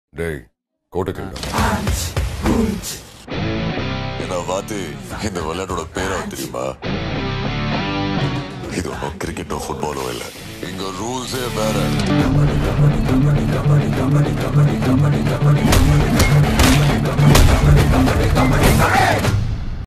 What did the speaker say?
டேய் கோட்டைக்கல்டா. என்ன பார்த்து இந்த விளையாட்டோட பேரா தெரியுமா? இது ஒன்றும் கிரிக்கெட்டோ ஃபுட்பாலோ இல்லை, இங்க ரூல்ஸே வேற.